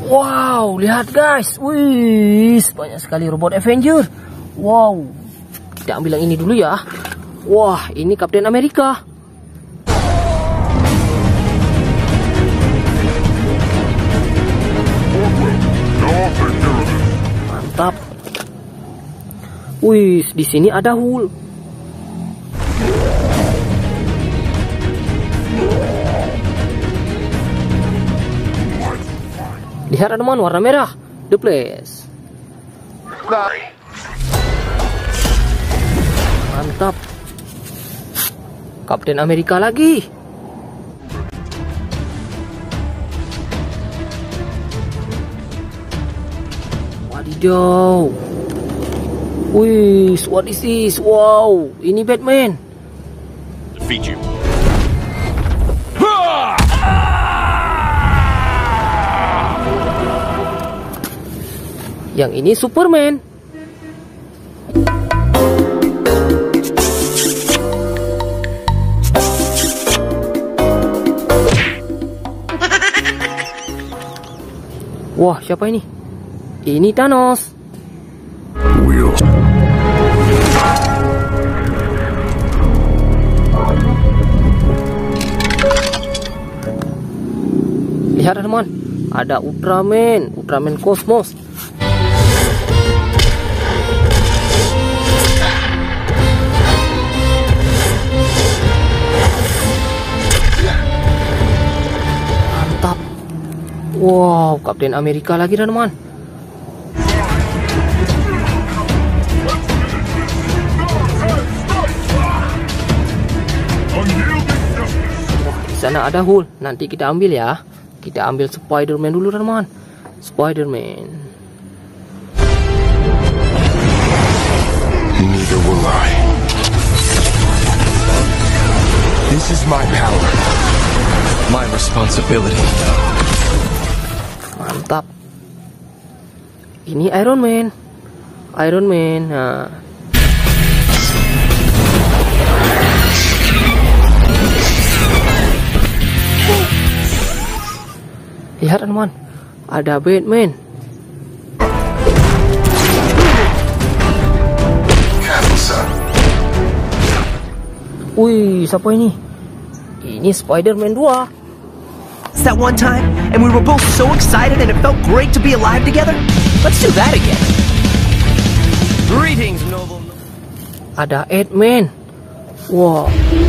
Wow, lihat guys. Wih, banyak sekali robot Avenger. Wow. Kita ambil yang ini dulu ya. Wah, ini Kapten Amerika. Mantap. Wih, di sini ada Hulk. Lihat teman, warna merah, The Flash. Mantap. Kapten Amerika lagi. Wadidaw. Wih, what is this? Wow, ini Batman. Defeat you. Yang ini Superman. Wah, siapa ini? Ini Thanos. Lihat teman, ada Ultraman, Ultraman Cosmos. Mantap. Wow, Kapten Amerika lagi teman. Wah, di sana ada Hulk. Nanti kita ambil ya. Kita ambil Spider-Man dulu teman. Spider-Man. Neither will I. This is my power. My responsibility. Mantap. Ini Iron Man. Iron Man. Nah. Lihat teman, ada Batman. Wih, siapa ini? Ini Spider-Man 2. It's that one time, and we were both so excited and it felt great to be alive together. Let's do that again. Greetings, noble. Ada Ant-Man. Wow.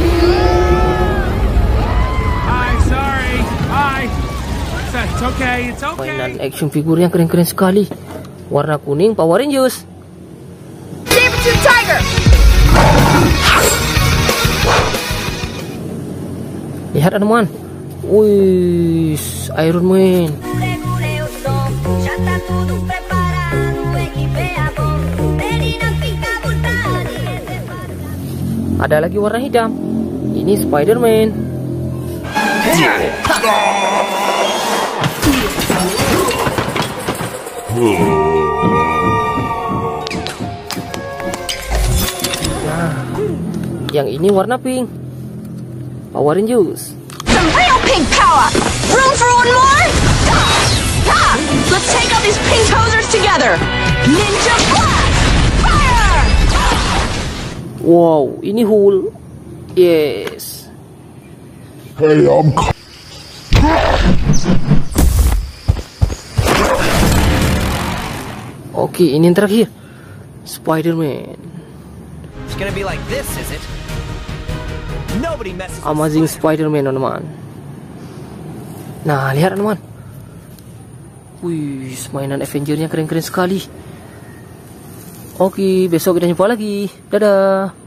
Hi, sorry. Hi. It's okay, it's okay. Mainan action figurnya keren-keren sekali. Warna kuning Power Rangers. Saber-tooth tiger. Lihat teman. Wih, Iron Man. Ada lagi warna hitam. Ini Spider-Man. Nah, yang ini warna pink. Power Rangers. Some real pink power. Room for one more? Ha! Let's take out these pink hosers together. Ninja blast! Fire! Wow, ini Hulk. Yes. Hey, Oke, ini yang terakhir. Spider-Man. It's gonna be like this, is it? Nobody messes with Amazing Spider. Spider-Man, teman-teman. Nah, lihat teman. Wih, mainan Avenger-nya keren-keren sekali. Oke, besok kita jumpa lagi. Dadah.